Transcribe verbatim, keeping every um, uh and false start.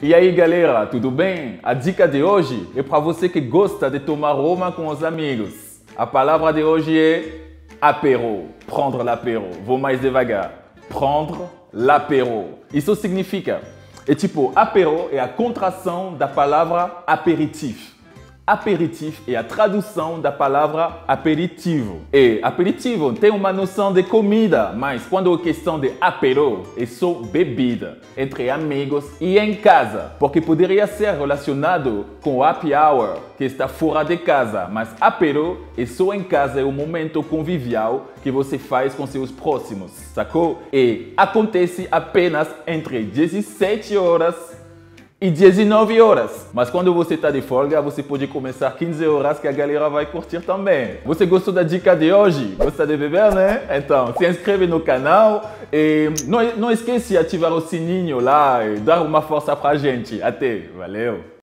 E aí galera, tudo bem? A dica de hoje é para você que gosta de tomar uma com os amigos. A palavra de hoje é apéro, prendre l'apéro. Vou mais devagar. Prendre l'apéro. Isso significa, é tipo, apéro é a contração da palavra apéritif. Aperitif é a tradução da palavra aperitivo. E aperitivo tem uma noção de comida, mas quando é questão de apéro, é só bebida, entre amigos e em casa, porque poderia ser relacionado com happy hour, que está fora de casa, mas apéro é só em casa, é um momento convivial que você faz com seus próximos, sacou? E acontece apenas entre dezessete horas e dezenove horas. Mas quando você está de folga, você pode começar quinze horas que a galera vai curtir também. Você gostou da dica de hoje? Gosta de beber, né? Então, se inscreve no canal e não, não esquece de ativar o sininho lá e dar uma força pra gente. Até, valeu!